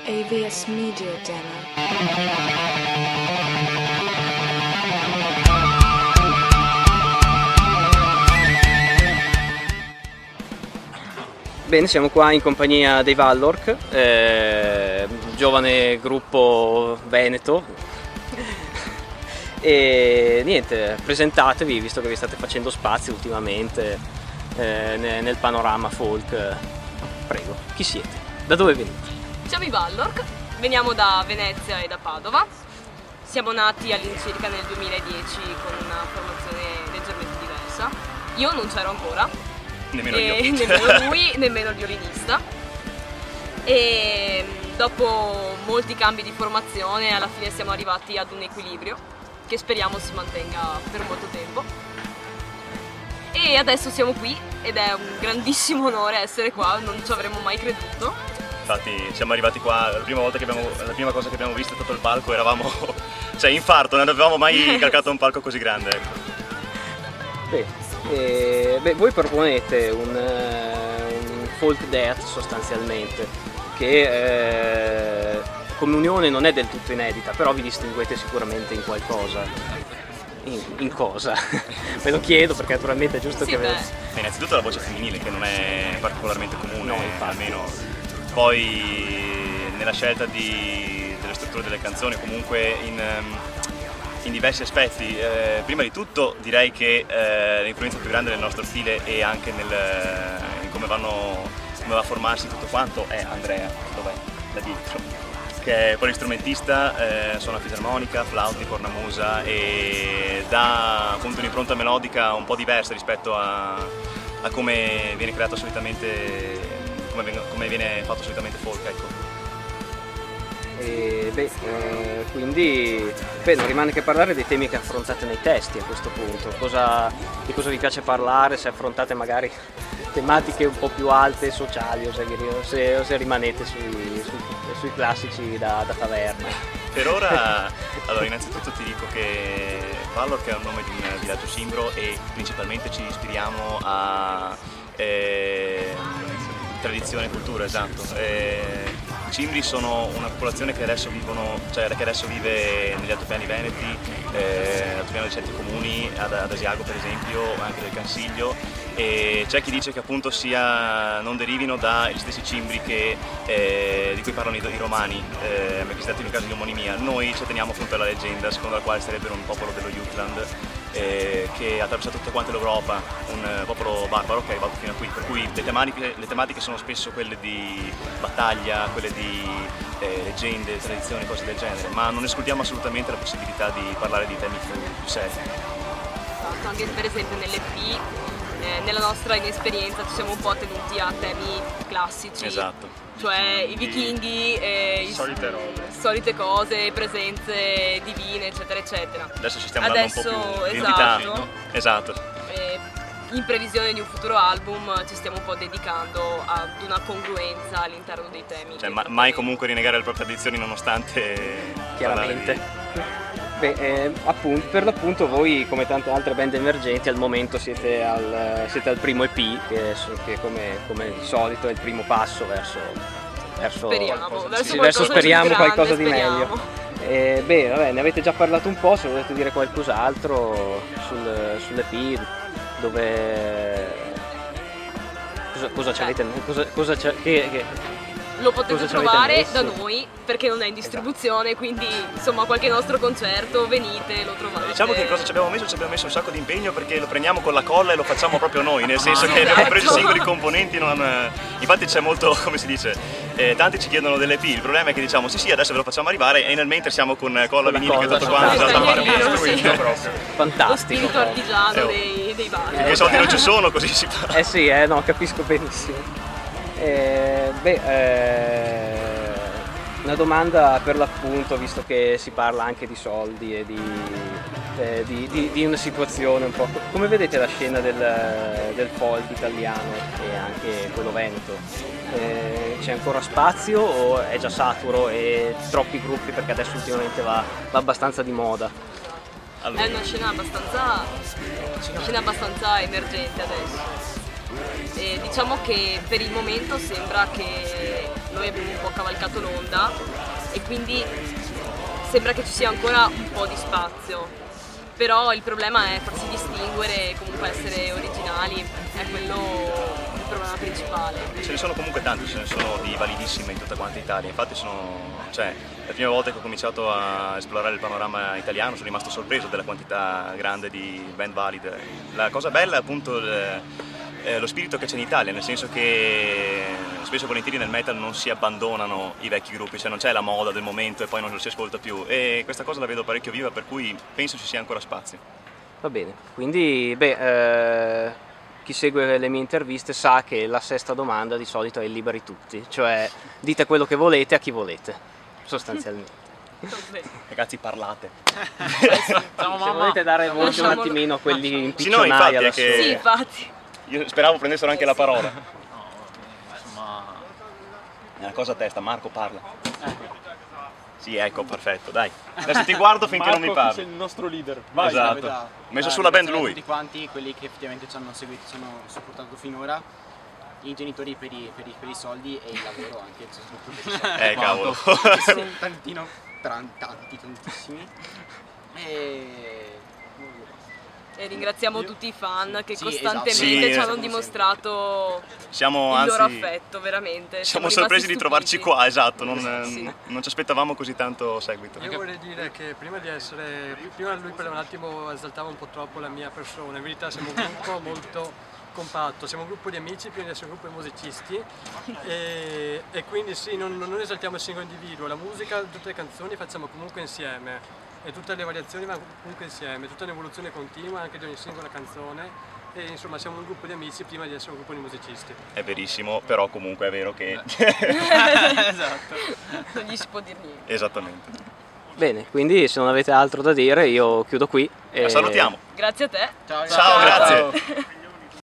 AVS Media Demo. Bene, siamo qua in compagnia dei Vallork, giovane gruppo veneto, e niente, presentatevi visto che vi state facendo spazio ultimamente nel panorama folk. Prego, chi siete? Da dove venite? Siamo i Vallork, veniamo da Venezia e da Padova, siamo nati all'incirca nel 2010 con una formazione leggermente diversa, io non c'ero ancora. Nemmeno io. Nemmeno lui, nemmeno il violinista. E dopo molti cambi di formazione alla fine siamo arrivati ad un equilibrio che speriamo si mantenga per molto tempo. E adesso siamo qui ed è un grandissimo onore essere qua, non ci avremmo mai creduto. Infatti siamo arrivati qua, la prima cosa che abbiamo visto è stato il palco, eravamo cioè infarto, non avevamo mai calcato un palco così grande. Ecco. Voi proponete un folk death sostanzialmente, che come unione non è del tutto inedita, però vi distinguete sicuramente in qualcosa. In cosa? Ve lo chiedo perché naturalmente è giusto che... Innanzitutto la voce femminile che non è particolarmente comune, no, almeno. Poi nella scelta delle strutture delle canzoni, comunque in diversi aspetti. Prima di tutto direi che l'influenza più grande del nostro stile e anche in come va a formarsi tutto quanto è Andrea, dov'è? Da dietro, che è polistrumentista, suona fisarmonica, flauti, cornamusa e dà appunto un'impronta melodica un po' diversa rispetto a come viene creato solitamente, come viene fatto solitamente folk, ecco. Quindi non rimane che parlare dei temi che affrontate nei testi a questo punto. Di cosa vi piace parlare, se affrontate magari tematiche un po' più alte, sociali, o se rimanete sui classici da taverna. Per ora, allora innanzitutto ti dico che Vallork è un nome di un villaggio cimbro e principalmente ci ispiriamo a tradizione e cultura, esatto. I cimbri sono una popolazione che adesso vive negli altopiani veneti, altopiano dei 7 comuni, ad Asiago per esempio, anche del Cansiglio, e c'è chi dice che appunto non derivino dagli stessi cimbri di cui parlano i romani, che si tratta in un caso di omonimia. Noi ci teniamo appunto alla leggenda secondo la quale sarebbero un popolo dello Jutland, che ha attraversato tutta quanta l'Europa, un popolo barbaro che è arrivato fino a qui, per cui le tematiche sono spesso quelle di battaglia, quelle di leggende, tradizioni, cose del genere, ma non escludiamo assolutamente la possibilità di parlare di temi più seri. Anche per esempio nell'EP, nella nostra inesperienza ci siamo un po' tenuti a temi classici. Esatto. Cioè i vichinghi, solite cose, presenze divine, eccetera eccetera. Adesso ci stiamo dando un po' più di identità, no? Esatto. In previsione di un futuro album ci stiamo un po' dedicando ad una congruenza all'interno dei temi. Cioè mai comunque rinnegare le proprie tradizioni nonostante... Chiaramente. Appunto, per l'appunto voi come tante altre band emergenti al momento siete al primo EP che come al solito è il primo passo verso speriamo qualcosa di meglio. Vabbè, ne avete già parlato un po', se volete dire qualcos'altro sull'EP, lo potete trovare da noi perché non è in distribuzione, esatto. Quindi insomma qualche nostro concerto venite, lo trovate. Diciamo che cosa ci abbiamo messo? Ci abbiamo messo un sacco di impegno perché lo prendiamo con la colla e lo facciamo proprio noi, nel senso che abbiamo preso i singoli componenti, infatti c'è molto, come si dice, tanti ci chiedono delle EP, il problema è che diciamo sì adesso ve lo facciamo arrivare e nel mentre siamo con colla vinilica e tutto quanto da fare fantastico. Lo spirito artigiano dei vari. Perché i soldi non ci sono, così si fa. Sì, no, capisco benissimo. Una domanda per l'appunto, visto che si parla anche di soldi e di una situazione un po'. Come vedete la scena del folk italiano e anche quello veneto? C'è ancora spazio o è già saturo e troppi gruppi perché adesso ultimamente va abbastanza di moda? Allora. È una scena abbastanza emergente adesso. E diciamo che per il momento sembra che noi abbiamo un po' cavalcato l'onda e quindi sembra che ci sia ancora un po' di spazio, però il problema è farsi distinguere e comunque essere originali, è quello il problema principale. Ce ne sono comunque tanti, ce ne sono di validissime in tutta quanta Italia, infatti la prima volta che ho cominciato a esplorare il panorama italiano sono rimasto sorpreso della quantità grande di band valide. La cosa bella è appunto lo spirito che c'è in Italia, nel senso che spesso e volentieri nel metal non si abbandonano i vecchi gruppi, cioè non c'è la moda del momento e poi non lo si ascolta più, e questa cosa la vedo parecchio viva, per cui penso ci sia ancora spazio. Va bene, quindi chi segue le mie interviste sa che la sesta domanda di solito è liberi tutti, cioè dite quello che volete a chi volete, sostanzialmente. Ragazzi, parlate. Se volete dare voce un attimino a quelli in Sì, no, piccionaia infatti, lassù. Sì, infatti. Io speravo prendessero anche la parola. È una cosa a testa, Marco parla. Sì, ecco, perfetto, dai. Adesso ti guardo finché non mi parli. Sei il nostro leader. Vai, esatto. Ho messo sulla band lui. Tutti quanti, quelli che effettivamente ci hanno seguito, ci hanno supportato finora, i genitori per i soldi e il lavoro anche, soprattutto per i soldi. Cavolo. Sono tantissimi. E ringraziamo tutti i fan che Sì, costantemente esatto. ci hanno Sì, dimostrato Siamo, il loro anzi, affetto, veramente. siamo Siamo sorpresi di trovarci qua, esatto, Sì. non ci aspettavamo così tanto seguito. Io vorrei dire che prima lui per un attimo esaltava un po' troppo la mia persona, in verità siamo un gruppo molto compatto, siamo un gruppo di amici prima di essere un gruppo di musicisti e quindi sì, non esaltiamo il singolo individuo, la musica, tutte le canzoni facciamo comunque insieme e tutte le variazioni vanno comunque insieme, tutta un'evoluzione continua anche di ogni singola canzone e insomma siamo un gruppo di amici prima di essere un gruppo di musicisti. È verissimo, però comunque è vero che... Esatto. Non gli si può dire niente. Esattamente. Bene, quindi se non avete altro da dire io chiudo qui. La salutiamo. Grazie a te. Ciao, Ciao, grazie.